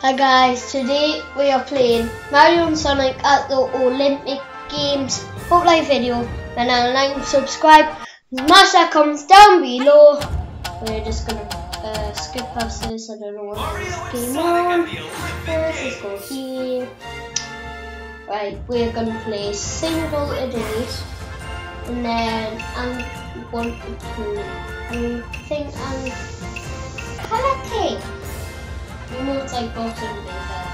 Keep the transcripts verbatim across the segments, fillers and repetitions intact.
Hi guys, today we are playing Mario and Sonic at the Olympic Games. Hope like video and then like and subscribe. Smash that comments down below. We're just gonna uh, skip past this. I don't know what this game on. Let's just go here. Right, we're gonna play single a day, and then I'm one two. I think I'm karate. You know it's like boxing and that.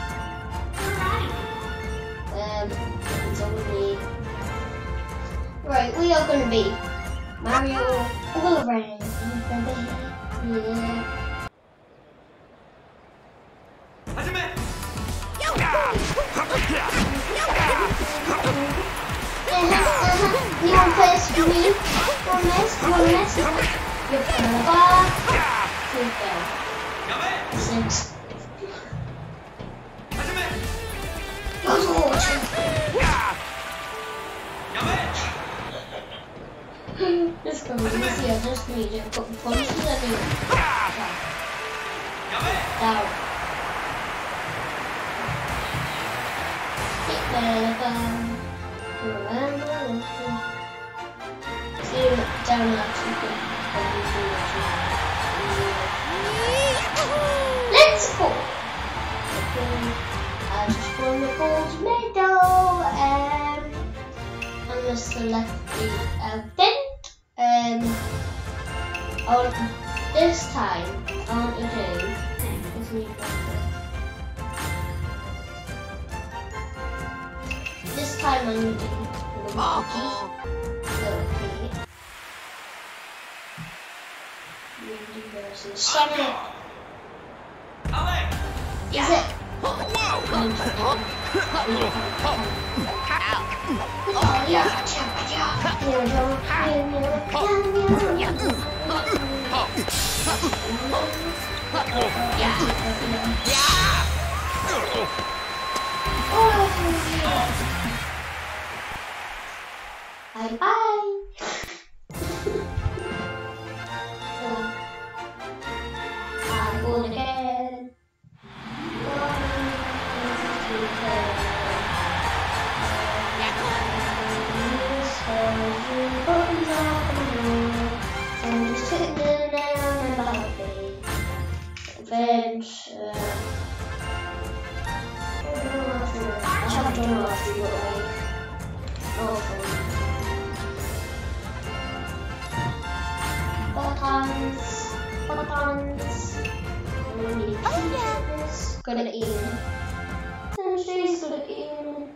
Um, it's only right. We are gonna be Mario all around. Yeah. Uh-huh. You want to play this with me? You want this? You want this? You're gonna Six. Just go easy, I just need to put punches everywhere. Down. Hit the button. Remember. See, down actually. Let's go. I just won the gold medal. Um, I'm gonna select the event. Um, oh, this time I want to do. This time I'm going to do Luigi versus Sonic. Is it? Oh yeah, here we go. Here we go. Bye bye. I'm going again. Adventure. I don't know if you like. Buttons. Buttons. Oh yeah. Good at aiming. And she's good at aiming.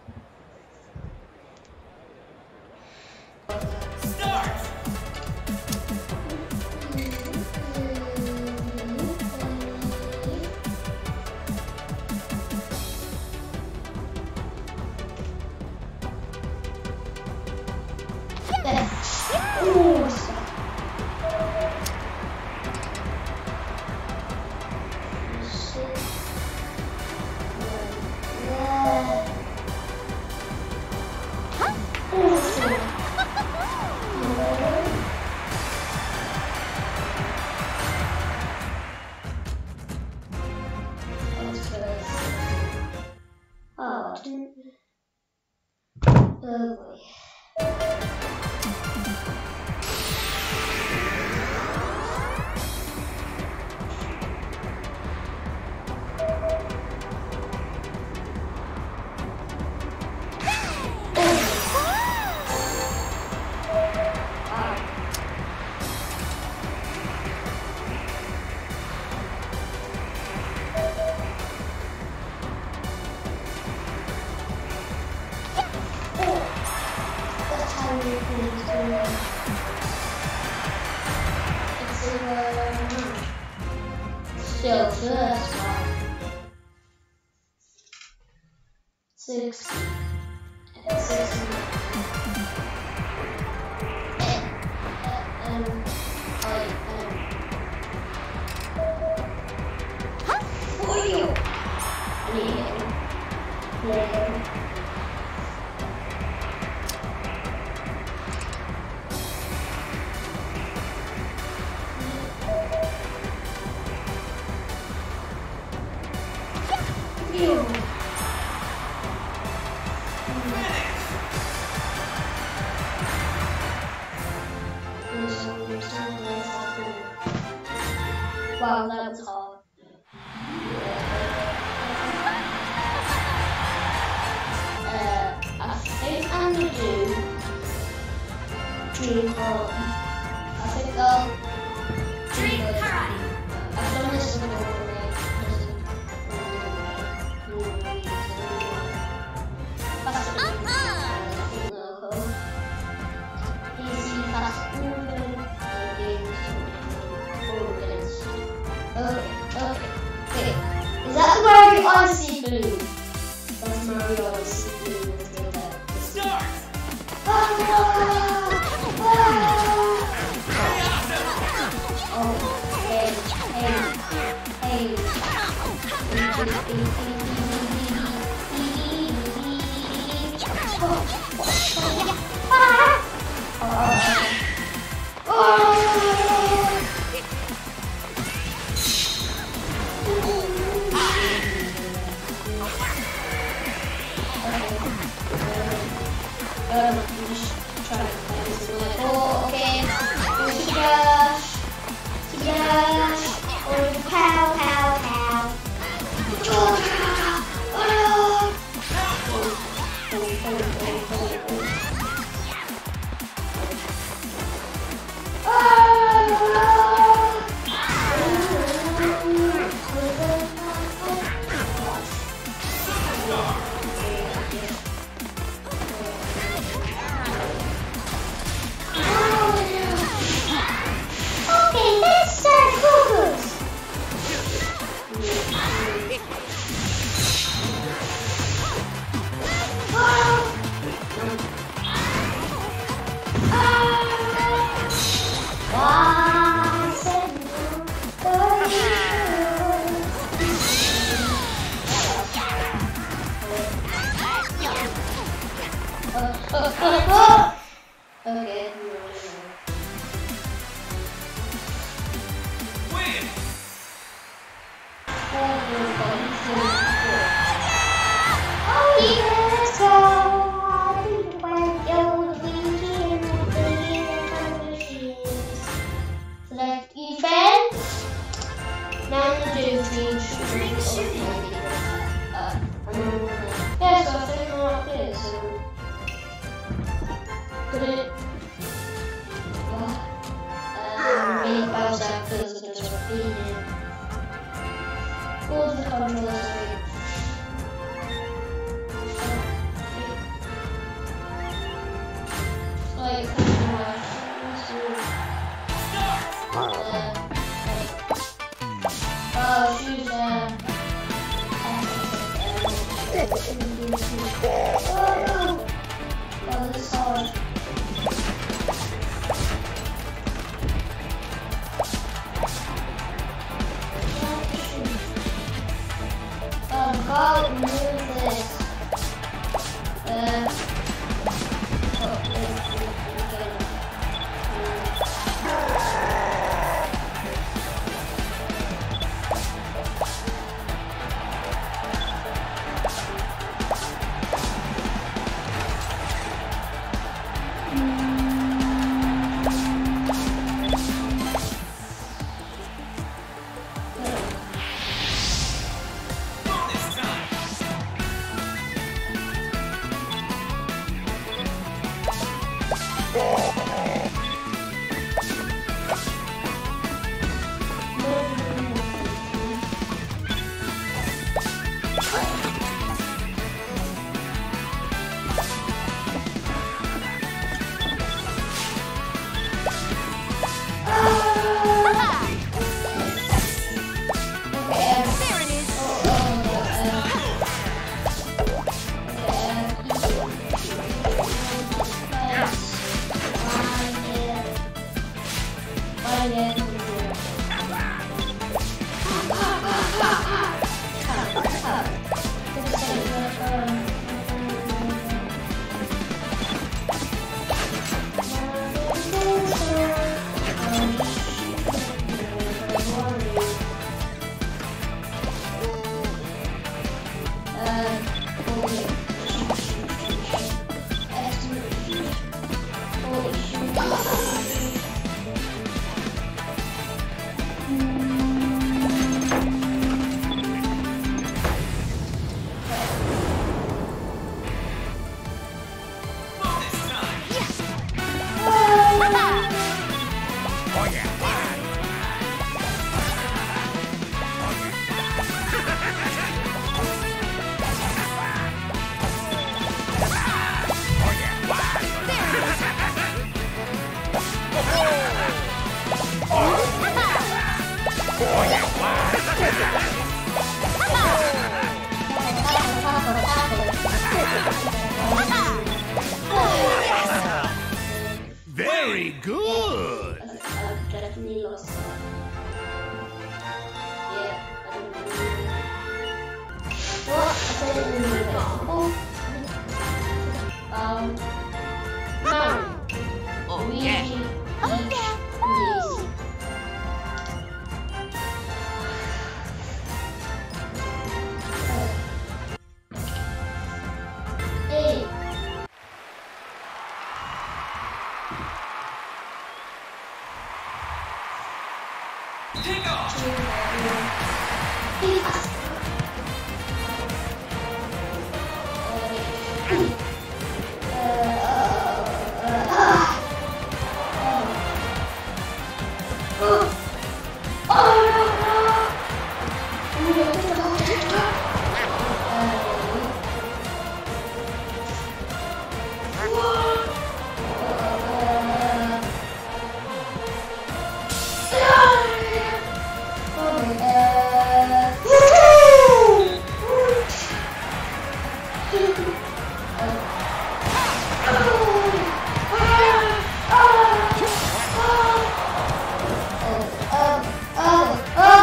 Oh, boy. Still first one. Six. Six. Um. I. Um. Huh? For you. Yeah. Yeah. Wow, that was hard. Uh, I think I'm gonna do Dream Home. I think I'll Dream Karate. I've done this before. Easy, fast moving, games, okay, okay, okay. Is that the Mario Odyssey blue? That's Mario Odyssey blue with the left. Start. Ah! Ah! Oh, hey, hey, hey. Um, just try to play this one. Oh, okay. Splash, splash, or pow, pow, pow. Oh, oh, oh, oh, oh, oh. Okay, let's start focus. Okay. Win. Oh yes, so I think when you'll be in the machines. Select event. Now I'm gonna do dream Dream shooting. Uh, yeah, so I think I'm not clear, so could it uh, make Bowser because of this repeating. Go to the controller screen. Like, uh, oh, she's uh, oh, oh, this is hard. Oh, God, move this. Uh, oh, okay. Bonus time.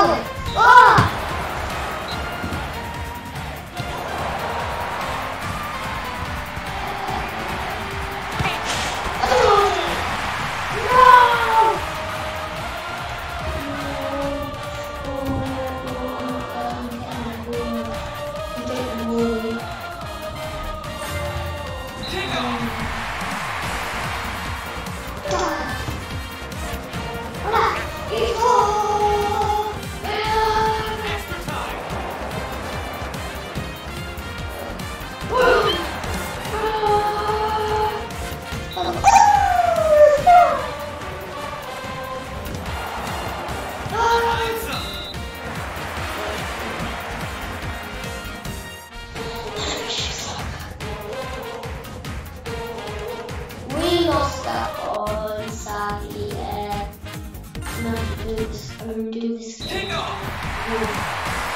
Oh! Oh! We lost that one, sadly. Uh, no, let's undo this. Take off!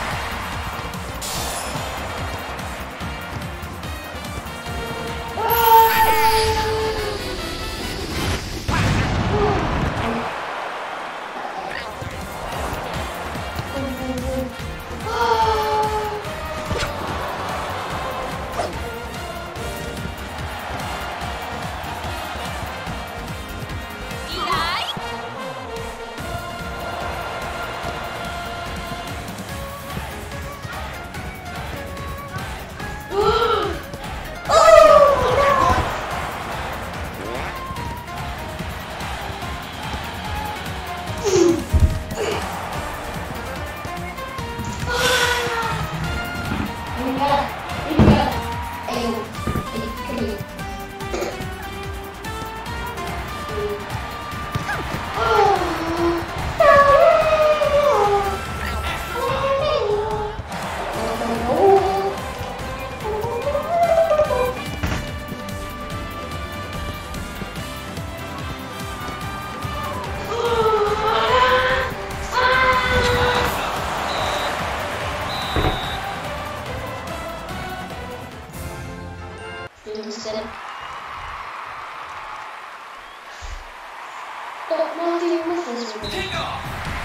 Don't want to do with this one. Take off!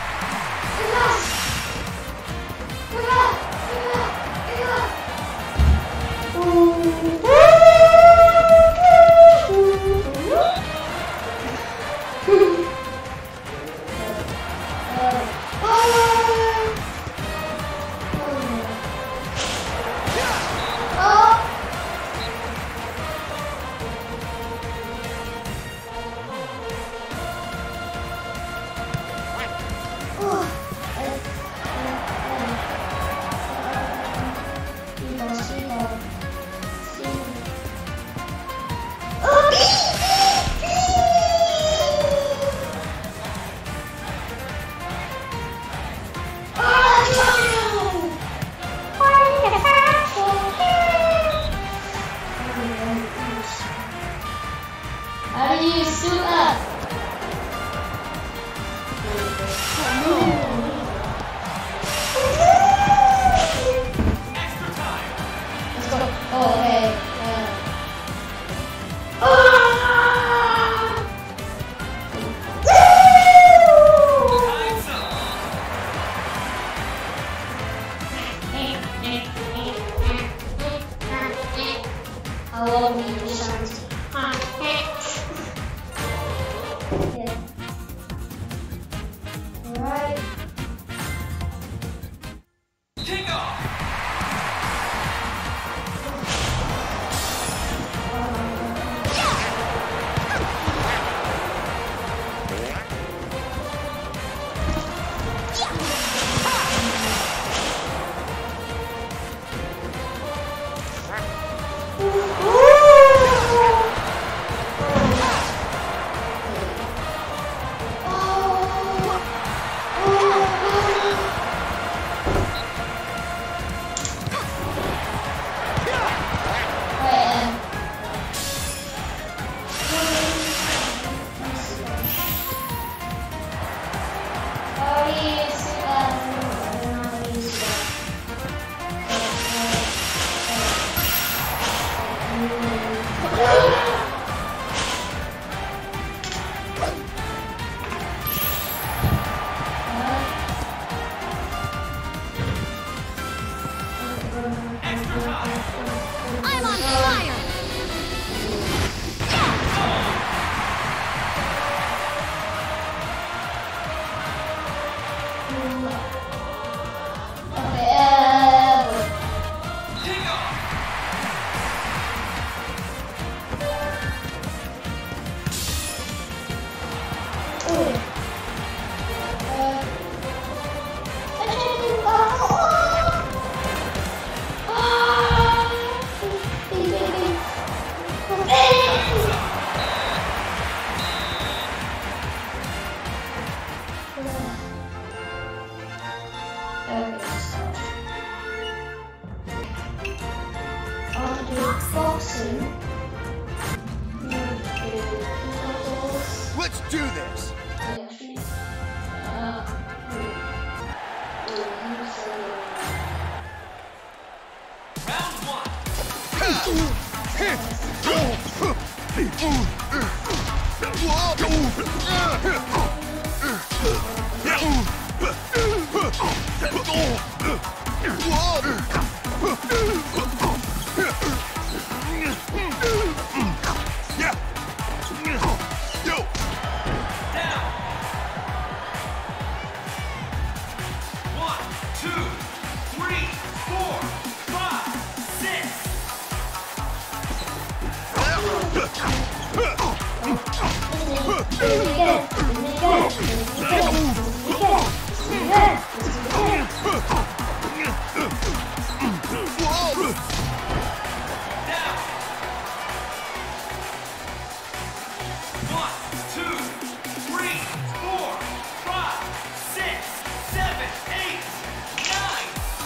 How do you suit up? Extra time! Let's go. Oh, okay. Uh, Time's up! How long will you sound? Yeah. Alright. Take off! Ooh. I'll do boxing. Let's do this. Uh, Round one. Down. One, two, three, four, five, six. Down. One, two, three, four, five, six, seven, eight, nine.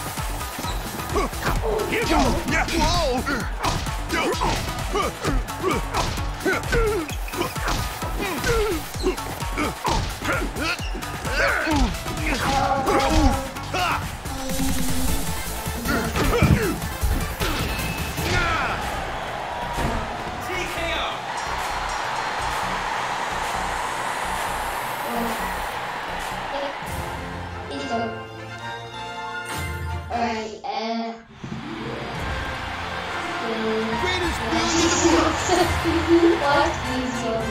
T K O. Alright, uh... Greatest What's easy on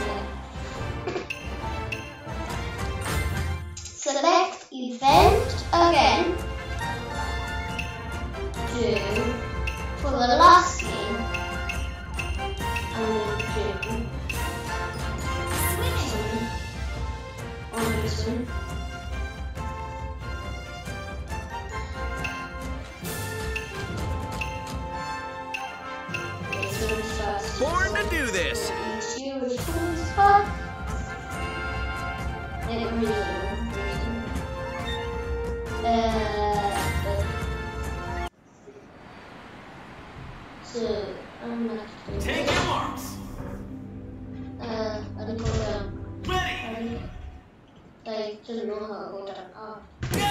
Select event again. Do for the last game. I'm going to do Swimming. on this one. This one's first. Born to do this. You which one's first? Let it read. Uh, so I'm not doing Take your marks. Uh, I don't go down. Ready. I just know how to go down. Oh. Go.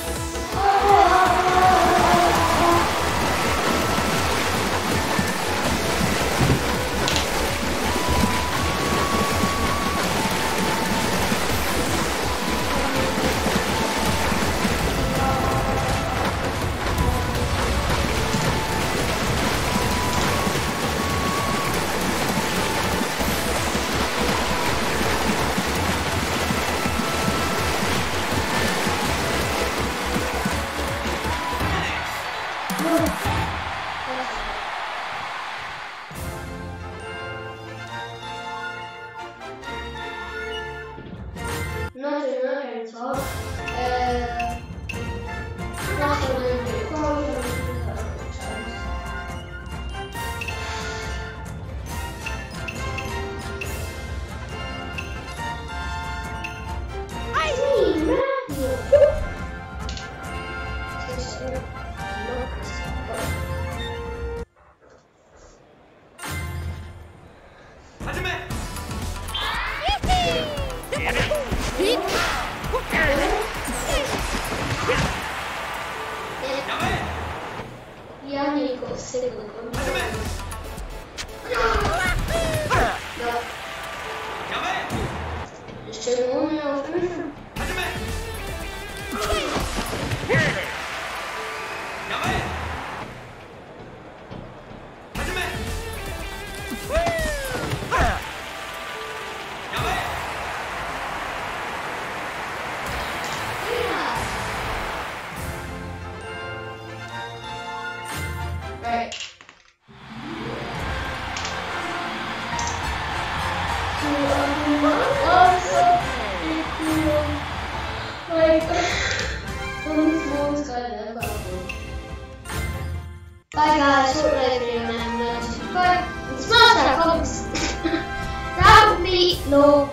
Not another top. Uh, not another top. I mean, Hajime. Yame. Yanni got signal. Hajime. Yame. Just turn on and off. Hajime. Yame. Hajime. Yame. Right. Bye guys, hope you like the video and remember to subscribe and smash that comments. That would be no